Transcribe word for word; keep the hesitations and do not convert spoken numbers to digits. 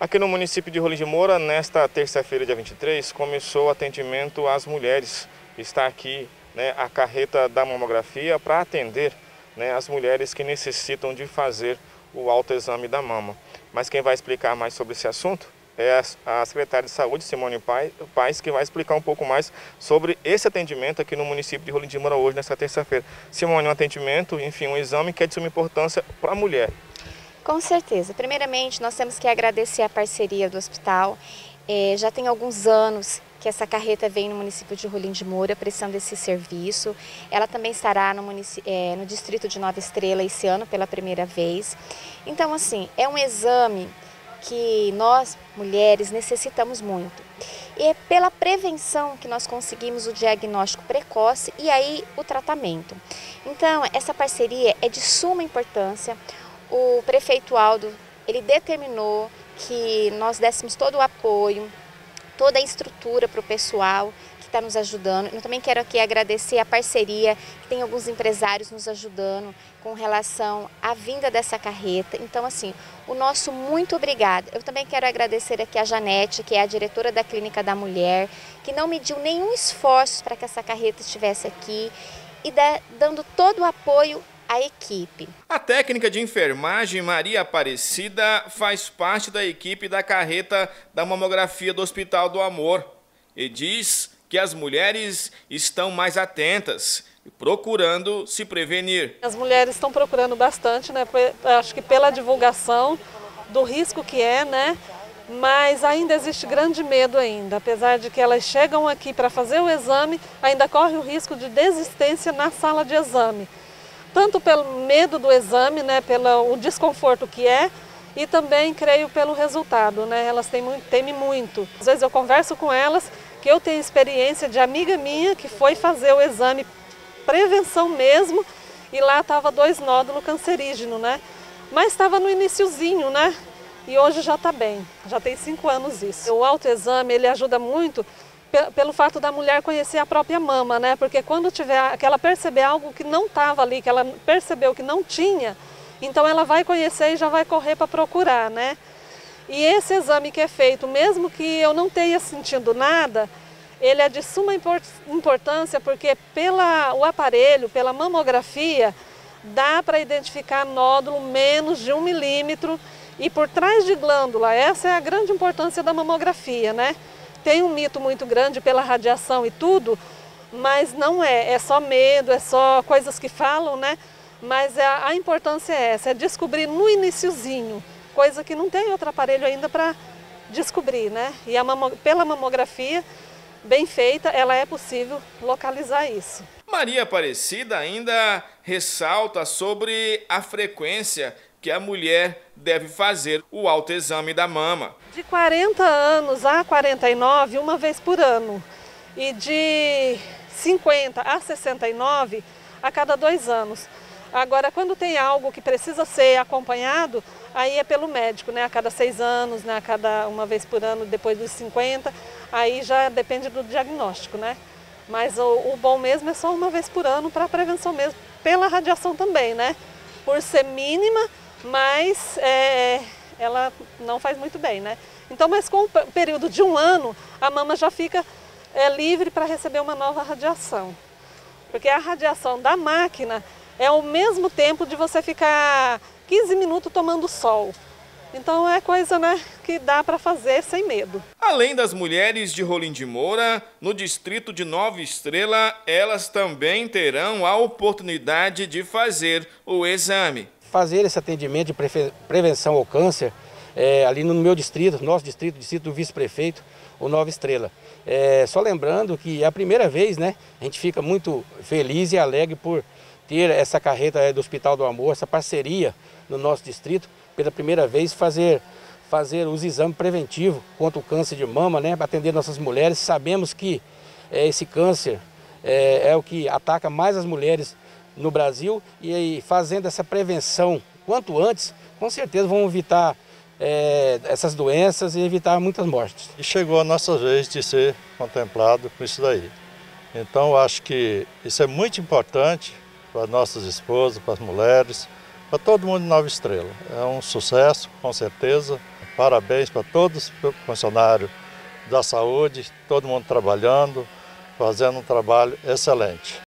Aqui no município de Rolim de Moura, nesta terça-feira, dia vinte e três, começou o atendimento às mulheres. Está aqui, né, a carreta da mamografia para atender, né, as mulheres que necessitam de fazer o autoexame da mama. Mas quem vai explicar mais sobre esse assunto é a secretária de Saúde, Simone Paes, que vai explicar um pouco mais sobre esse atendimento aqui no município de Rolim de Moura hoje, nesta terça-feira. Simone, um atendimento, enfim, um exame que é de suma importância para a mulher. Com certeza. Primeiramente, nós temos que agradecer a parceria do hospital. É, já tem alguns anos que essa carreta vem no município de Rolim de Moura prestando esse serviço. Ela também estará no, é, no distrito de Nova Estrela esse ano pela primeira vez. Então, assim, é um exame que nós, mulheres, necessitamos muito. E é pela prevenção que nós conseguimos o diagnóstico precoce e aí o tratamento. Então, essa parceria é de suma importância. O prefeito Aldo, ele determinou que nós dessemos todo o apoio, toda a estrutura para o pessoal que está nos ajudando. Eu também quero aqui agradecer a parceria, que tem alguns empresários nos ajudando com relação à vinda dessa carreta. Então, assim, o nosso muito obrigado. Eu também quero agradecer aqui a Janete, que é a diretora da Clínica da Mulher, que não mediu nenhum esforço para que essa carreta estivesse aqui e dando todo o apoio a equipe. A técnica de enfermagem Maria Aparecida faz parte da equipe da carreta da mamografia do Hospital do Amor e diz que as mulheres estão mais atentas e procurando se prevenir. As mulheres estão procurando bastante, né? Acho que pela divulgação do risco que é, né? Mas ainda existe grande medo ainda, apesar de que elas chegam aqui para fazer o exame, ainda corre o risco de desistência na sala de exame. Tanto pelo medo do exame, né, pelo o desconforto que é, e também, creio, pelo resultado, né, elas temem, temem muito. Às vezes eu converso com elas, que eu tenho experiência de amiga minha que foi fazer o exame prevenção mesmo, e lá estava dois nódulos cancerígenos, né, mas estava no iniciozinho, né, e hoje já está bem, já tem cinco anos isso. O autoexame, ele ajuda muito pelo fato da mulher conhecer a própria mama, né? Porque quando tiver, que ela perceber algo que não estava ali, que ela percebeu que não tinha, então ela vai conhecer e já vai correr para procurar, né? E esse exame que é feito, mesmo que eu não tenha sentido nada, ele é de suma importância porque pela, o aparelho, pela mamografia, dá para identificar nódulo menos de um milímetro e por trás de glândula. Essa é a grande importância da mamografia, né? Tem um mito muito grande pela radiação e tudo, mas não é, é só medo, é só coisas que falam, né? Mas a, a importância é essa, é descobrir no iniciozinho, coisa que não tem outro aparelho ainda para descobrir, né? E a mamo, pela mamografia bem feita, ela é possível localizar isso. Maria Aparecida ainda ressalta sobre a frequência que a mulher deve fazer o autoexame da mama. De quarenta anos a quarenta e nove, uma vez por ano. E de cinquenta a sessenta e nove, a cada dois anos. Agora, quando tem algo que precisa ser acompanhado, aí é pelo médico, né? A cada seis anos, né? A cada uma vez por ano, depois dos cinquenta, aí já depende do diagnóstico, né? Mas o, o bom mesmo é só uma vez por ano para prevenção mesmo, pela radiação também, né? Por ser mínima, mas é, ela não faz muito bem, né? Então, mas com o período de um ano, a mama já fica é, livre para receber uma nova radiação. Porque a radiação da máquina é ao mesmo tempo de você ficar quinze minutos tomando sol. Então é coisa, né, que dá para fazer sem medo. Além das mulheres de Rolim de Moura, no distrito de Nova Estrela, elas também terão a oportunidade de fazer o exame. Fazer esse atendimento de prevenção ao câncer é, ali no meu distrito, nosso distrito, distrito do vice-prefeito, o Nova Estrela. É, só lembrando que é a primeira vez, né, a gente fica muito feliz e alegre por ter essa carreta do Hospital do Amor, essa parceria no nosso distrito, pela primeira vez fazer, fazer os exames preventivos contra o câncer de mama, né, para atender nossas mulheres. Sabemos que é, esse câncer é, é o que ataca mais as mulheres no Brasil e aí, fazendo essa prevenção quanto antes, com certeza vão evitar é, essas doenças e evitar muitas mortes. E chegou a nossa vez de ser contemplado com isso daí. Então eu acho que isso é muito importante para as nossas esposas, para as mulheres, para todo mundo de Nova Estrela. É um sucesso, com certeza. Parabéns para todos os funcionários da saúde, todo mundo trabalhando, fazendo um trabalho excelente.